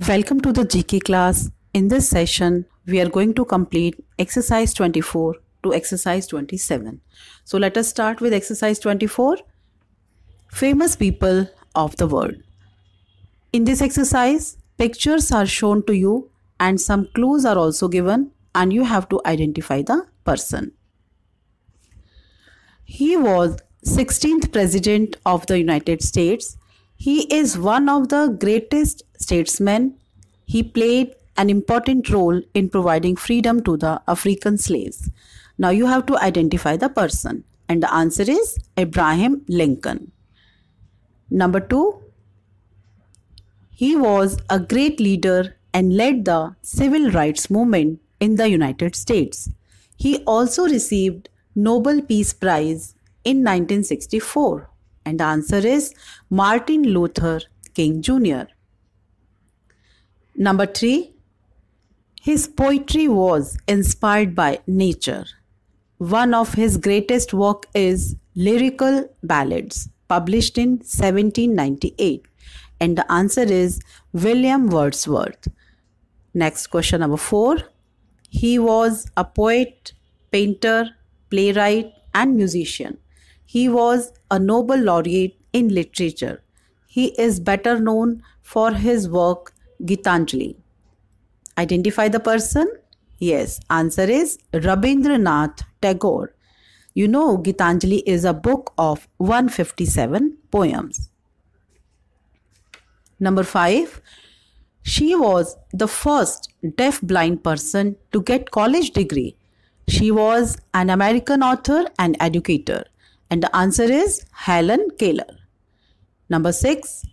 Welcome to the GK class. In this session, we are going to complete exercise 24 to exercise 27. So let us start with exercise 24. Famous people of the world. In this exercise, pictures are shown to you and some clues are also given and you have to identify the person. He was 16th President of the United States. He is one of the greatest statesmen. He played an important role in providing freedom to the African slaves. Now you have to identify the person and the answer is Abraham Lincoln. Number 2, he was a great leader and led the civil rights movement in the United States. He also received Nobel Peace Prize in 1964 and the answer is Martin Luther King Jr. Number 3, his poetry was inspired by nature. One of his greatest work is Lyrical Ballads, published in 1798 and the answer is William Wordsworth. Next question number 4, he was a poet, painter, playwright and musician. He was a Nobel laureate in literature. He is better known for his work Gitanjali. Identify the person? Yes, answer is Rabindranath Tagore. You know, Gitanjali is a book of 157 poems. Number 5, she was the first deaf-blind person to get college degree. She was an American author and educator. And the answer is Helen Keller. Number 6,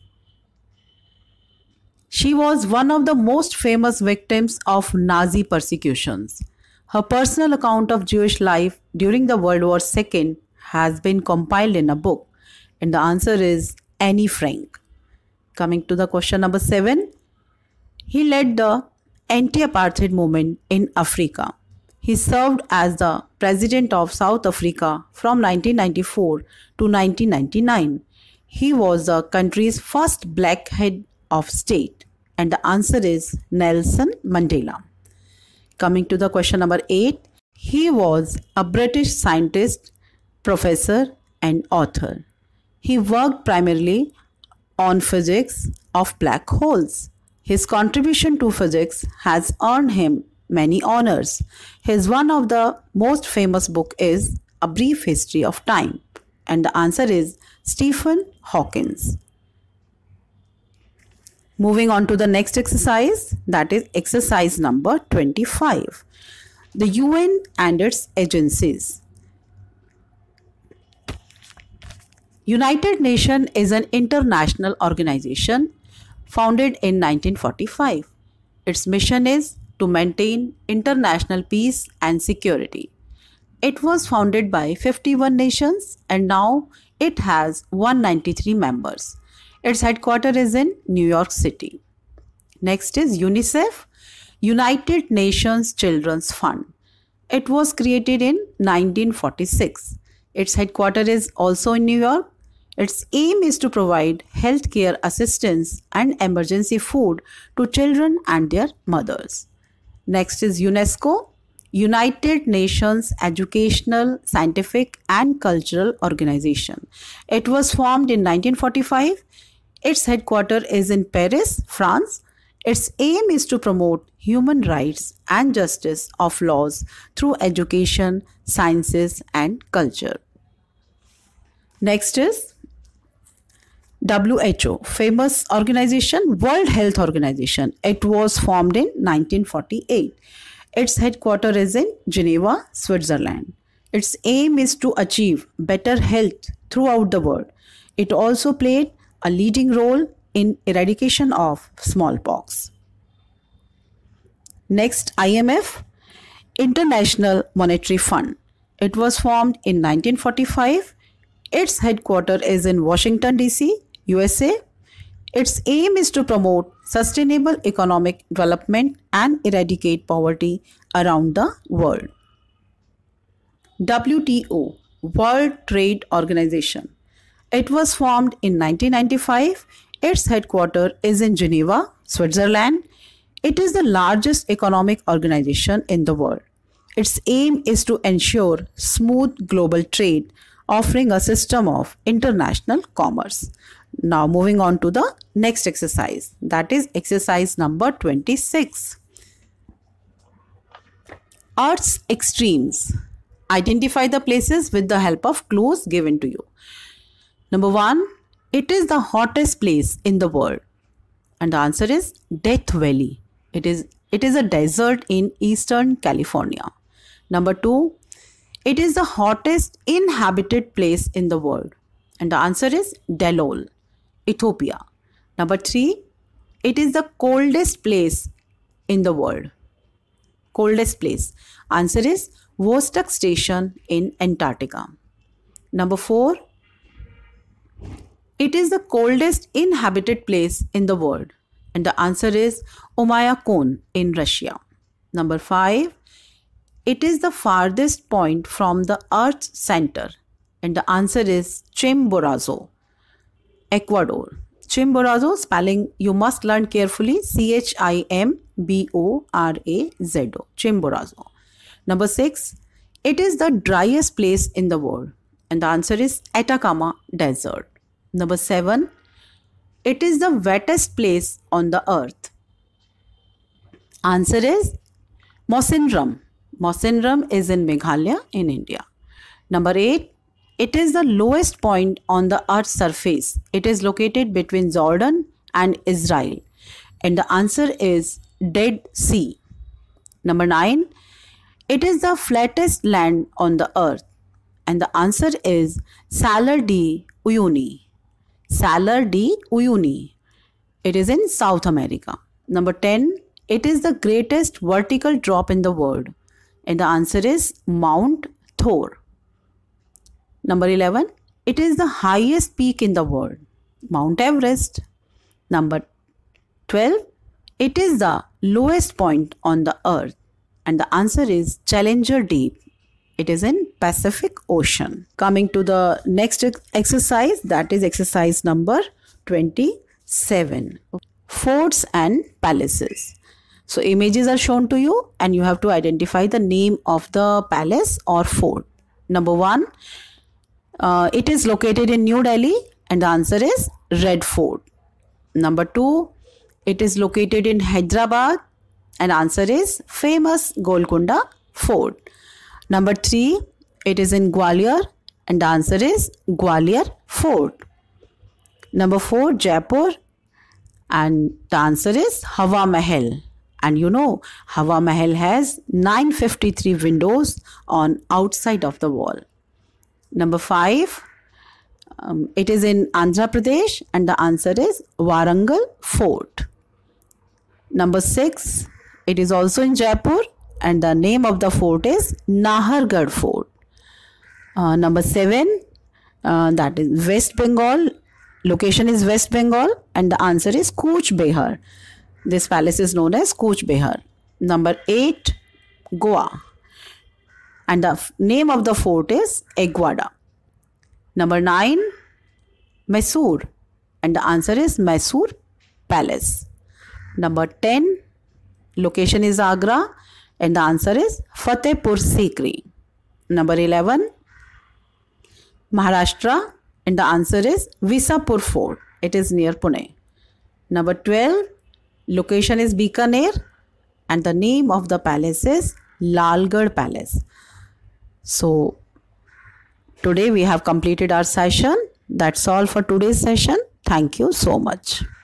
she was one of the most famous victims of Nazi persecutions. Her personal account of Jewish life during the World War II has been compiled in a book. And the answer is Anne Frank. Coming to the question number 7, he led the anti-apartheid movement in Africa. He served as the President of South Africa from 1994 to 1999. He was the country's first black head of state and the answer is Nelson Mandela. Coming to the question number 8, he was a British scientist, professor and author. He worked primarily on physics of black holes. His contribution to physics has earned him many honors. His one of the most famous book is A Brief History of Time and the answer is Stephen Hawking. Moving on to the next exercise, that is exercise number 25. The UN and its agencies. United Nations is an international organization founded in 1945. Its mission is to maintain international peace and security. It was founded by 51 nations and now it has 193 members. Its headquarters is in New York City. Next is UNICEF, United Nations Children's Fund. It was created in 1946. Its headquarters is also in New York. Its aim is to provide healthcare assistance and emergency food to children and their mothers. Next is UNESCO, United Nations Educational, Scientific and Cultural Organization. It was formed in 1945. Its headquarters is in Paris, France. Its aim is to promote human rights and justice of laws through education, sciences and culture. Next is WHO, famous organization, World Health Organization. It was formed in 1948. Its headquarters is in Geneva, Switzerland. Its aim is to achieve better health throughout the world. It also played a leading role in eradication of smallpox. Next, IMF, International Monetary Fund. It was formed in 1945. Its headquarters is in Washington, D.C., USA. Its aim is to promote sustainable economic development and eradicate poverty around the world. WTO, World Trade Organization. It was formed in 1995. Its headquarters is in Geneva, Switzerland. It is the largest economic organization in the world. Its aim is to ensure smooth global trade, offering a system of international commerce. Now, moving on to the next exercise, that is exercise number 26. Earth's extremes. Identify the places with the help of clues given to you. Number 1, it is the hottest place in the world. And the answer is Death Valley. It is a desert in eastern California. Number 2, it is the hottest inhabited place in the world. And the answer is Delol, Ethiopia. Number 3, it is the coldest place in the world. Coldest place. Answer is Vostok Station in Antarctica. Number 4, it is the coldest inhabited place in the world. And the answer is Oymyakon in Russia. Number 5, it is the farthest point from the Earth's center. And the answer is Chimborazo, Ecuador. Chimborazo, spelling you must learn carefully, Chimborazo, Chimborazo. Number 6, it is the driest place in the world. And the answer is Atacama Desert. Number 7, it is the wettest place on the earth. Answer is Mawsynram. Mawsynram is in Meghalaya in India. Number 8, it is the lowest point on the earth's surface. It is located between Jordan and Israel. And the answer is Dead Sea. Number 9, it is the flattest land on the earth. And the answer is Salar de Uyuni. Salar de Uyuni. It is in South America. Number 10, it is the greatest vertical drop in the world. And the answer is Mount Thor. Number 11, it is the highest peak in the world. Mount Everest. Number 12, it is the lowest point on the earth. And the answer is Challenger Deep. It is in Pacific Ocean. Coming to the next exercise, that is exercise number 27. Forts and palaces. So images are shown to you and you have to identify the name of the palace or fort. Number 1, it is located in New Delhi and the answer is Red Fort. Number 2, it is located in Hyderabad and answer is famous Golconda Fort. Number 3, it is in Gwalior and the answer is Gwalior Fort. Number 4, Jaipur, and the answer is Hawa Mahal. And you know, Hawa Mahal has 953 windows on outside of the wall. Number 5, it is in Andhra Pradesh and the answer is Warangal Fort. Number 6, it is also in Jaipur and the name of the fort is Nahargarh Fort. Number 7, that is West Bengal. Location is West Bengal and the answer is Cooch Behar. This palace is known as Cooch Behar. Number 8, Goa. And the name of the fort is Aguada. Number 9, Mysore. And the answer is Mysore Palace. Number 10, location is Agra. And the answer is Fatehpur Sikri. Number 11, Maharashtra. And the answer is Visapur Fort. It is near Pune. Number 12, location is Bikaner. And the name of the palace is Lalgarh Palace. So, today we have completed our session. That's all for today's session. Thank you so much.